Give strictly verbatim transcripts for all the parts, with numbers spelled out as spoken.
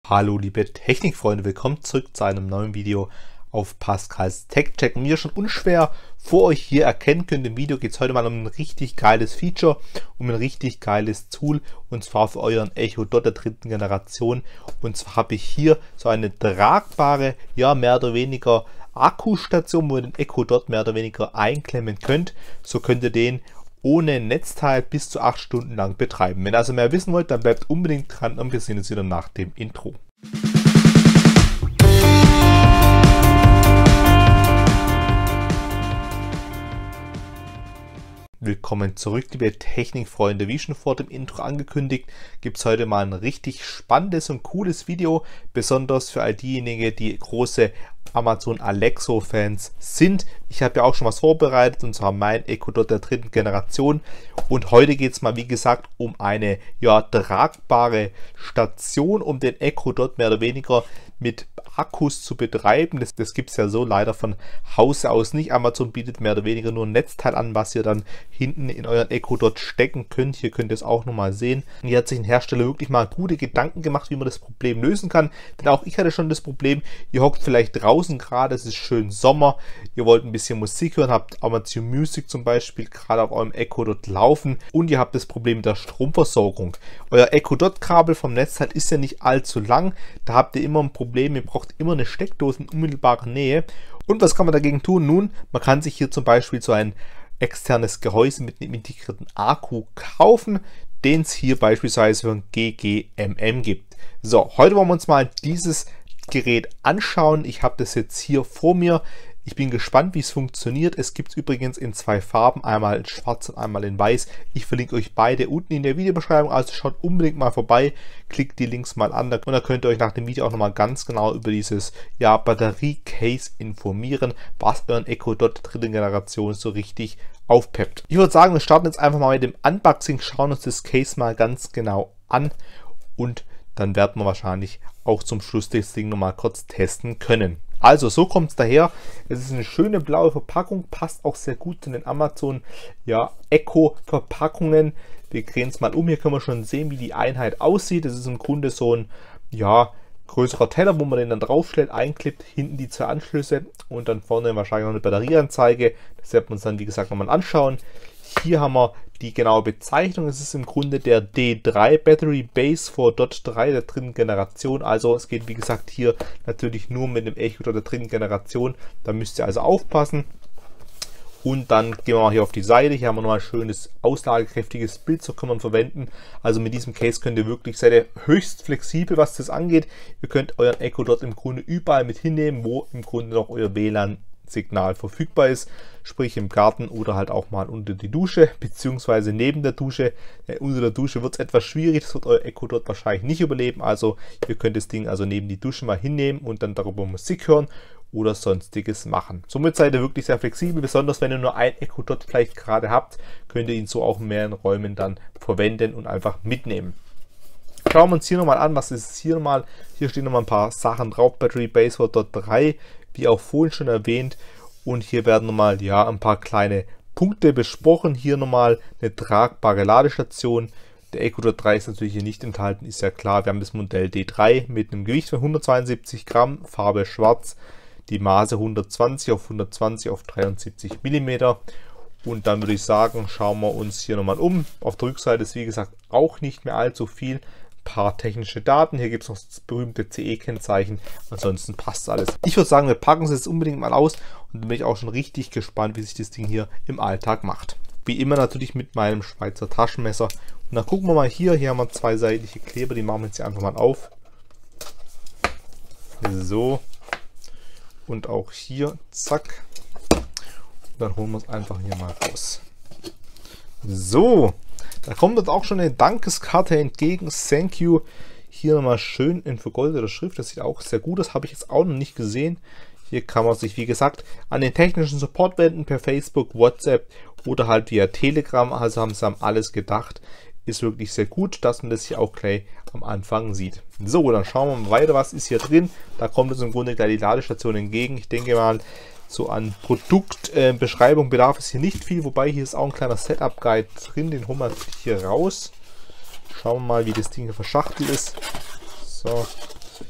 Hallo liebe Technikfreunde, willkommen zurück zu einem neuen Video auf Pascals TechCheck. Und wie ihr schon unschwer vor euch hier erkennen könnt, im Video geht es heute mal um ein richtig geiles Feature, um ein richtig geiles Tool, und zwar für euren Echo Dot der dritten Generation. Und zwar habe ich hier so eine tragbare, ja mehr oder weniger Akkustation, wo ihr den Echo Dot mehr oder weniger einklemmen könnt. So könnt ihr den ohne Netzteil bis zu acht Stunden lang betreiben. Wenn ihr also mehr wissen wollt, dann bleibt unbedingt dran und wir sehen uns wieder nach dem Intro. Willkommen zurück, liebe Technikfreunde. Wie schon vor dem Intro angekündigt, gibt es heute mal ein richtig spannendes und cooles Video, besonders für all diejenigen, die große Amazon Alexo-Fans sind. Ich habe ja auch schon was vorbereitet, und zwar mein Echo Dot der dritten Generation. Und heute geht es mal, wie gesagt, um eine ja, tragbare Station, um den Echo Dot mehr oder weniger mit Akkus zu betreiben. Das, das gibt es ja so leider von Hause aus nicht. Amazon bietet mehr oder weniger nur ein Netzteil an, was ihr dann hinten in euren Echo Dot stecken könnt. Hier könnt ihr es auch nochmal sehen. Und hier hat sich ein Hersteller wirklich mal gute Gedanken gemacht, wie man das Problem lösen kann. Denn auch ich hatte schon das Problem, ihr hockt vielleicht draußen gerade, es ist schön Sommer, ihr wollt ein bisschen Musik hören, habt Amazon Music zum Beispiel gerade auf eurem Echo Dot laufen und ihr habt das Problem mit der Stromversorgung. Euer Echo Dot Kabel vom Netzteil ist ja nicht allzu lang, da habt ihr immer ein Problem, ihr braucht immer eine Steckdose in unmittelbarer Nähe. Und was kann man dagegen tun? Nun, man kann sich hier zum Beispiel so ein externes Gehäuse mit einem integrierten Akku kaufen, den es hier beispielsweise für ein G G M M gibt. So, heute wollen wir uns mal dieses Gerät anschauen. Ich habe das jetzt hier vor mir. Ich bin gespannt, wie es funktioniert. Es gibt es übrigens in zwei Farben, einmal in schwarz und einmal in weiß. Ich verlinke euch beide unten in der Videobeschreibung, also schaut unbedingt mal vorbei, klickt die Links mal an und dann könnt ihr euch nach dem Video auch nochmal ganz genau über dieses ja, Batterie-Case informieren, was euren Echo Dot der dritten Generation so richtig aufpeppt. Ich würde sagen, wir starten jetzt einfach mal mit dem Unboxing, schauen uns das Case mal ganz genau an und dann werden wir wahrscheinlich auch zum Schluss das Ding nochmal kurz testen können. Also, so kommt es daher. Es ist eine schöne blaue Verpackung, passt auch sehr gut zu den Amazon ja, Echo Verpackungen. Wir drehen es mal um, hier können wir schon sehen, wie die Einheit aussieht. Das ist im Grunde so ein ja, größerer Teller, wo man den dann draufstellt, einklippt, hinten die zwei Anschlüsse und dann vorne wahrscheinlich noch eine Batterieanzeige. Das werden wir uns dann, wie gesagt, nochmal anschauen. Hier haben wir die genaue Bezeichnung. Es ist im Grunde der D drei Battery Base for Dot drei der dritten Generation. Also es geht, wie gesagt, hier natürlich nur mit dem Echo Dot der dritten Generation. Da müsst ihr also aufpassen. Und dann gehen wir mal hier auf die Seite. Hier haben wir noch ein schönes aussagekräftiges Bild, so kann man verwenden. Also mit diesem Case könnt ihr wirklich, seid ihr höchst flexibel, was das angeht. Ihr könnt euren Echo Dot im Grunde überall mit hinnehmen, wo im Grunde noch euer W L A N Signal verfügbar ist, sprich im Garten oder halt auch mal unter die Dusche, beziehungsweise neben der Dusche. Äh, unter der Dusche wird es etwas schwierig, das wird euer Echo Dot wahrscheinlich nicht überleben, also ihr könnt das Ding also neben die Dusche mal hinnehmen und dann darüber Musik hören oder sonstiges machen. Somit seid ihr wirklich sehr flexibel, besonders wenn ihr nur ein Echo Dot vielleicht gerade habt, könnt ihr ihn so auch in mehreren Räumen dann verwenden und einfach mitnehmen. Schauen wir uns hier nochmal an, was ist es hier nochmal. Hier stehen nochmal ein paar Sachen drauf, Battery Base for Dot drei, wie auch vorhin schon erwähnt. Und hier werden nochmal ja, ein paar kleine Punkte besprochen. Hier nochmal eine tragbare Ladestation. Der Echo Dot drei ist natürlich hier nicht enthalten, ist ja klar. Wir haben das Modell D drei mit einem Gewicht von hundertzweiundsiebzig Gramm, Farbe schwarz, die Maße hundertzwanzig auf hundertzwanzig auf dreiundsiebzig Millimeter. Und dann würde ich sagen, schauen wir uns hier nochmal um. Auf der Rückseite ist wie gesagt auch nicht mehr allzu viel. Paar technische Daten. Hier gibt es noch das berühmte C E-Kennzeichen. Ansonsten passt alles. Ich würde sagen, wir packen es jetzt unbedingt mal aus und dann bin ich auch schon richtig gespannt, wie sich das Ding hier im Alltag macht. Wie immer natürlich mit meinem Schweizer Taschenmesser. Und dann gucken wir mal hier. Hier haben wir zwei seitliche Kleber, die machen wir jetzt hier einfach mal auf. So. Und auch hier, zack. Und dann holen wir es einfach hier mal raus. So. Da kommt uns auch schon eine Dankeskarte entgegen. Thank you. Hier nochmal schön in vergoldeter Schrift. Das sieht auch sehr gut aus. Habe ich jetzt auch noch nicht gesehen. Hier kann man sich, wie gesagt, an den technischen Support wenden per Facebook, WhatsApp oder halt via Telegram. Also haben sie an alles gedacht. Ist wirklich sehr gut, dass man das hier auch gleich am Anfang sieht. So, dann schauen wir mal weiter. Was ist hier drin? Da kommt uns im Grunde gleich die Ladestation entgegen. Ich denke mal, so an Produktbeschreibung äh, bedarf es hier nicht viel, wobei hier ist auch ein kleiner Setup-Guide drin, den holen wir hier raus. Schauen wir mal, wie das Ding hier verschachtelt ist. So,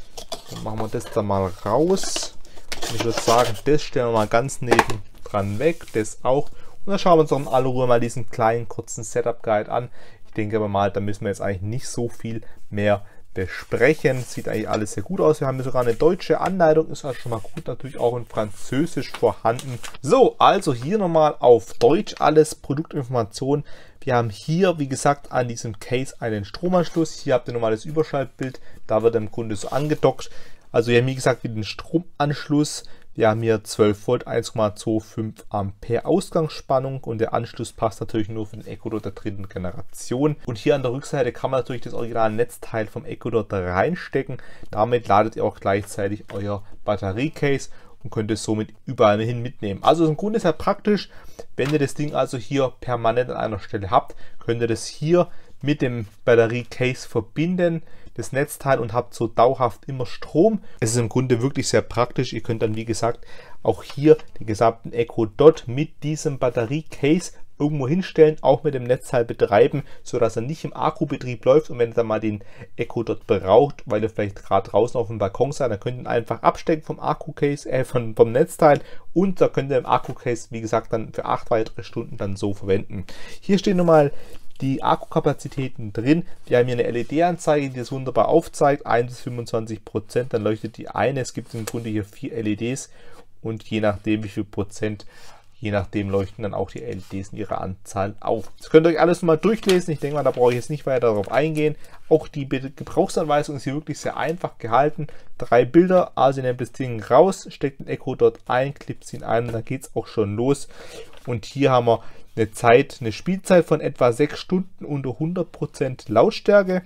Dann machen wir das da mal raus. Und ich würde sagen, das stellen wir mal ganz neben dran weg. Das auch. Und dann schauen wir uns noch in aller Ruhe mal diesen kleinen kurzen Setup-Guide an. Ich denke aber mal, da müssen wir jetzt eigentlich nicht so viel mehr besprechen. Sieht eigentlich alles sehr gut aus. Wir haben hier sogar eine deutsche Anleitung, ist also schon mal gut, natürlich auch in Französisch vorhanden. So, also hier nochmal auf Deutsch alles, Produktinformationen. Wir haben hier, wie gesagt, an diesem Case einen Stromanschluss. Hier habt ihr nochmal das Überschaltbild, da wird er im Grunde so angedockt. Also wir haben, wie gesagt, wieder den Stromanschluss. Wir haben hier zwölf Volt, eins Komma fünfundzwanzig Ampere Ausgangsspannung und der Anschluss passt natürlich nur für den Echo Dot der dritten Generation. Und hier an der Rückseite kann man natürlich das originale Netzteil vom Echo Dot reinstecken. Damit ladet ihr auch gleichzeitig euer Batteriecase und könnt es somit überall hin mitnehmen. Also im Grunde ist ja praktisch, wenn ihr das Ding also hier permanent an einer Stelle habt, könnt ihr das hier mit dem Batteriecase verbinden, das Netzteil, und habt so dauerhaft immer Strom. Es ist im Grunde wirklich sehr praktisch. Ihr könnt dann, wie gesagt, auch hier den gesamten Echo Dot mit diesem Batteriecase irgendwo hinstellen, auch mit dem Netzteil betreiben, sodass er nicht im Akkubetrieb läuft. Und wenn ihr dann mal den Echo Dot braucht, weil ihr vielleicht gerade draußen auf dem Balkon seid, dann könnt ihr ihn einfach abstecken vom Akkukase, äh, vom, vom Netzteil, und da könnt ihr im Akkukase, wie gesagt, dann für acht weitere Stunden dann so verwenden. Hier stehen nochmal die Akkukapazitäten drin. Wir haben hier eine L E D-Anzeige, die das wunderbar aufzeigt, ein bis fünfundzwanzig Prozent, dann leuchtet die eine. Es gibt im Grunde hier vier L E Ds und je nachdem wie viel Prozent, je nachdem leuchten dann auch die L E Ds in ihrer Anzahl auf. Das könnt ihr euch alles mal durchlesen. Ich denke mal, da brauche ich jetzt nicht weiter darauf eingehen. Auch die Gebrauchsanweisung ist hier wirklich sehr einfach gehalten. Drei Bilder, also ihr nehmt das Ding raus, steckt den Echo Dot ein, klippt ihn ein und dann geht es auch schon los. Und hier haben wir eine Zeit, eine Spielzeit von etwa sechs Stunden unter hundert Prozent Lautstärke,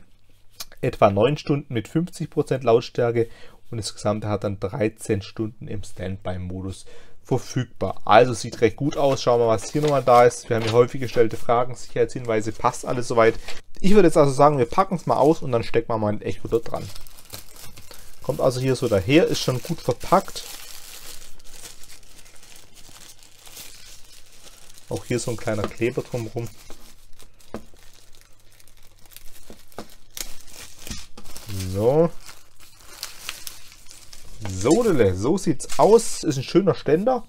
etwa neun Stunden mit fünfzig Prozent Lautstärke, und das Gesamte hat dann dreizehn Stunden im Standby-Modus verfügbar. Also sieht recht gut aus. Schauen wir mal, was hier nochmal da ist. Wir haben hier häufig gestellte Fragen, Sicherheitshinweise, passt alles soweit. Ich würde jetzt also sagen, wir packen es mal aus und dann stecken wir mal ein Echo Dot dran. Kommt also hier so daher, ist schon gut verpackt. Auch hier so ein kleiner Kleber drumherum. So. So, so sieht's aus. Ist ein schöner Ständer.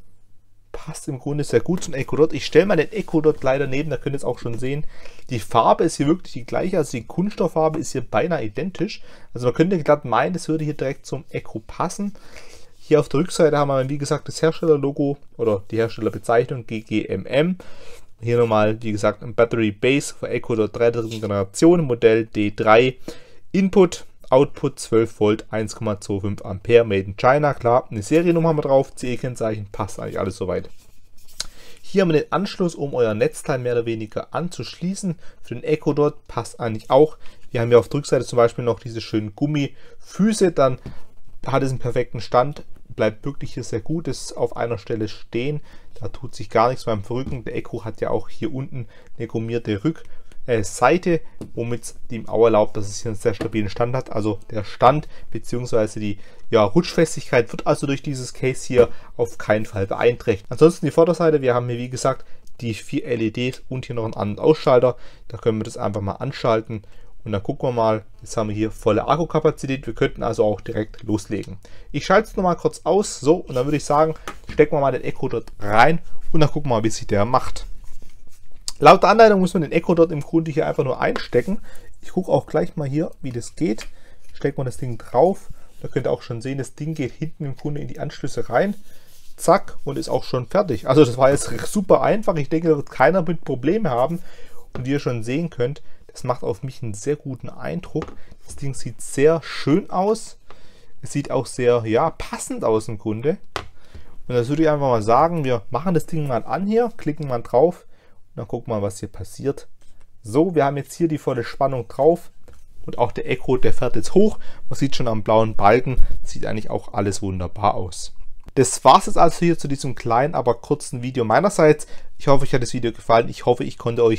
Passt im Grunde sehr gut zum Echo Dot. Ich stelle mal den Echo Dot gleich daneben, da könnt ihr es auch schon sehen. Die Farbe ist hier wirklich die gleiche, also die Kunststofffarbe ist hier beinahe identisch. Also man könnte glatt meinen, das würde hier direkt zum Echo passen. Hier auf der Rückseite haben wir, wie gesagt, das Herstellerlogo oder die Herstellerbezeichnung G G M M. Hier nochmal, wie gesagt, ein Battery Base für Echo Dot drei dritten Generation, Modell D drei. Input, Output zwölf Volt, eins Komma fünfundzwanzig Ampere, Made in China. Klar, eine Seriennummer haben wir drauf, C E-Kennzeichen, passt eigentlich alles soweit. Hier haben wir den Anschluss, um euer Netzteil mehr oder weniger anzuschließen. Für den Echo Dot passt eigentlich auch. Wir haben hier auf der Rückseite zum Beispiel noch diese schönen Gummifüße, dann hat es einen perfekten Stand. Bleibt wirklich hier sehr gut, ist auf einer Stelle stehen, da tut sich gar nichts beim Verrücken. Der Echo hat ja auch hier unten eine gummierte Rückseite, womit es ihm auch erlaubt, dass es hier einen sehr stabilen Stand hat. Also der Stand bzw. die ja, Rutschfestigkeit wird also durch dieses Case hier auf keinen Fall beeinträchtigt. Ansonsten die Vorderseite, wir haben hier wie gesagt die vier L E Ds und hier noch einen anderen Ausschalter, da können wir das einfach mal anschalten. Und dann gucken wir mal, jetzt haben wir hier volle Akkukapazität, wir könnten also auch direkt loslegen. Ich schalte es nochmal kurz aus, so, und dann würde ich sagen, stecken wir mal den Echo Dot rein und dann gucken wir mal, wie sich der macht. Laut der Anleitung muss man den Echo Dot im Grunde hier einfach nur einstecken. Ich gucke auch gleich mal hier, wie das geht. Steckt man das Ding drauf, da könnt ihr auch schon sehen, das Ding geht hinten im Grunde in die Anschlüsse rein. Zack, und ist auch schon fertig. Also das war jetzt super einfach, ich denke, da wird keiner mit Probleme haben. Und wie ihr schon sehen könnt, das macht auf mich einen sehr guten Eindruck. Das Ding sieht sehr schön aus. Es sieht auch sehr, ja, passend aus im Grunde. Und das würde ich einfach mal sagen, wir machen das Ding mal an hier, klicken mal drauf und dann gucken wir mal, was hier passiert. So, wir haben jetzt hier die volle Spannung drauf und auch der Echo, der fährt jetzt hoch. Man sieht schon am blauen Balken, sieht eigentlich auch alles wunderbar aus. Das war es jetzt also hier zu diesem kleinen, aber kurzen Video meinerseits. Ich hoffe, euch hat das Video gefallen. Ich hoffe, ich konnte euch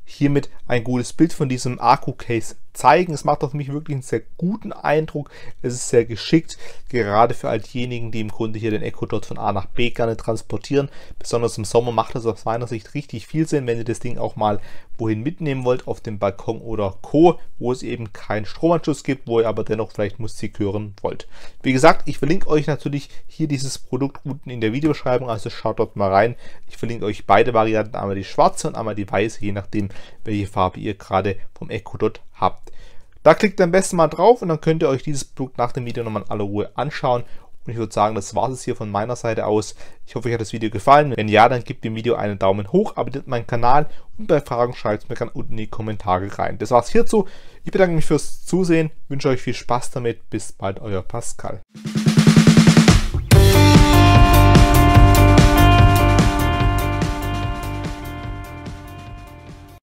hiermit ein gutes Bild von diesem Akku-Case zeigen. Es macht auf mich wirklich einen sehr guten Eindruck. Es ist sehr geschickt, gerade für all diejenigen, die im Grunde hier den Echo Dot von A nach B gerne transportieren. Besonders im Sommer macht das aus meiner Sicht richtig viel Sinn, wenn ihr das Ding auch mal wohin mitnehmen wollt, auf dem Balkon oder Co., wo es eben keinen Stromanschluss gibt, wo ihr aber dennoch vielleicht Musik hören wollt. Wie gesagt, ich verlinke euch natürlich hier dieses Produkt unten in der Videobeschreibung, also schaut dort mal rein. Ich verlinke euch beide Varianten, einmal die schwarze und einmal die weiße, je nachdem, welche Farbe ihr gerade vom Echo Dot habt. Da klickt ihr am besten mal drauf und dann könnt ihr euch dieses Produkt nach dem Video nochmal in aller Ruhe anschauen. Und ich würde sagen, das war es hier von meiner Seite aus. Ich hoffe, euch hat das Video gefallen. Wenn ja, dann gebt dem Video einen Daumen hoch, abonniert meinen Kanal und bei Fragen schreibt es mir gerne unten in die Kommentare rein. Das war's hierzu. Ich bedanke mich fürs Zusehen, wünsche euch viel Spaß damit. Bis bald, euer Pascal.